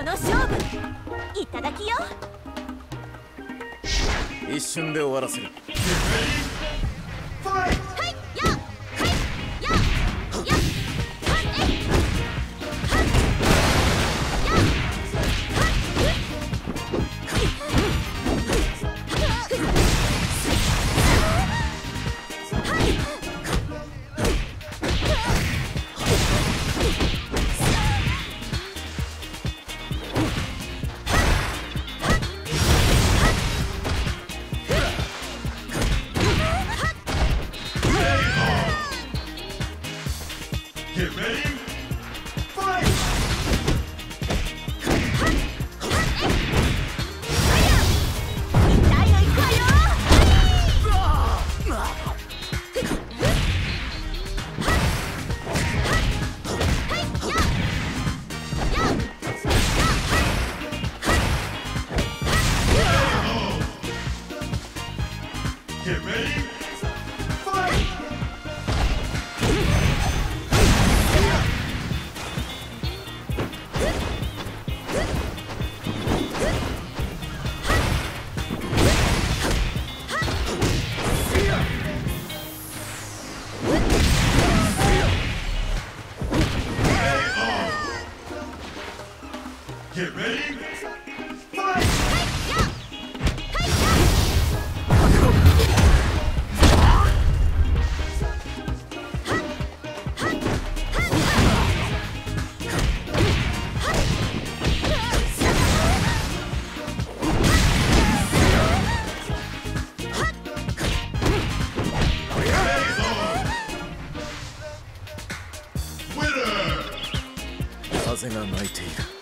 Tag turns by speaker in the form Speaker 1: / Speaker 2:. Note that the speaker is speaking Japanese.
Speaker 1: の勝負いただきよ。
Speaker 2: 一瞬で終わらせる。
Speaker 1: はいやはいややはえはや
Speaker 3: Get ready, fight!
Speaker 1: 痛いのいくわよ。
Speaker 3: Get ready, fight! Get ready, fight! Winner!
Speaker 2: 風が鳴いている。